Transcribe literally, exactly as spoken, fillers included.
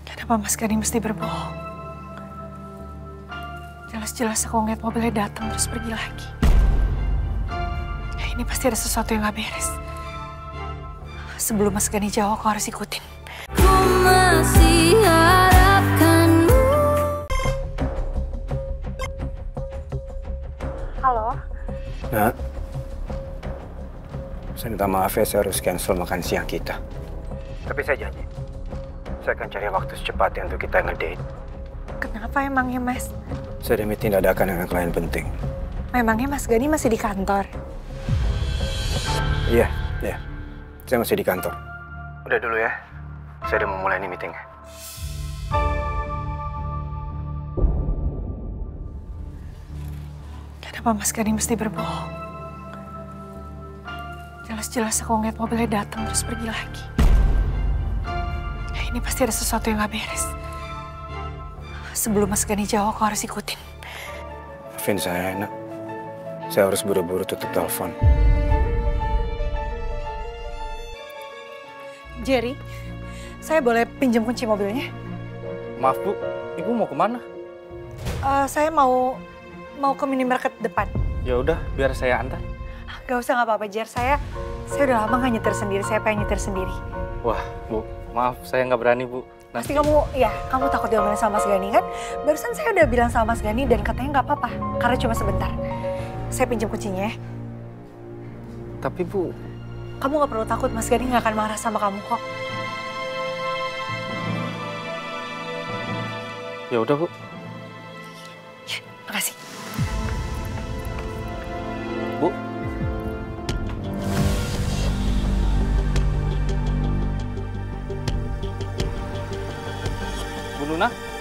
Kenapa Mas Gani mesti berbohong? Jelas-jelas aku ngeliat mobilnya datang terus pergi lagi. Ya, ini pasti ada sesuatu yang gak beres. Sebelum Mas Gani jawab, aku harus ikutin. Ku masih harapkanmu. Halo? Nak, saya minta maaf ya, saya harus cancel makan siang kita. Tapi saya janji, saya akan cari waktu secepatnya untuk kita ngedate. Kenapa emangnya Mas? Saya ada meeting dadakan dengan klien penting. Memangnya Mas Gani masih di kantor? Iya, iya. Saya masih di kantor. Udah dulu ya, saya udah mau mulai nih meetingnya. Kenapa Mas Gani mesti berbohong? Jelas-jelas aku ngeliat mobilnya datang terus pergi lagi. Ya, ini pasti ada sesuatu yang gak beres. Sebelum Mas Gani jawab, aku harus ikutin. Maafin saya, Nak. Saya harus buru-buru tutup telepon. Jerry, saya boleh pinjam kunci mobilnya? Maaf Bu, Ibu mau kemana? Uh, saya mau mau ke minimarket depan. Ya udah, biar saya antar. Gak usah, nggak apa-apa Jer. Saya saya udah lama nggak nyetir sendiri. Saya pengen nyetir sendiri. Wah Bu, maaf saya nggak berani Bu. Pasti kamu, ya kamu takut diomelin sama Mas Gani kan? Barusan saya udah bilang sama Mas Gani dan katanya nggak apa-apa, karena cuma sebentar. Saya pinjam kuncinya ya. Tapi Bu, kamu nggak perlu takut, Mas Gani nggak akan marah sama kamu kok. ya udah Bu. Ya, makasih. Bu. Bu Luna?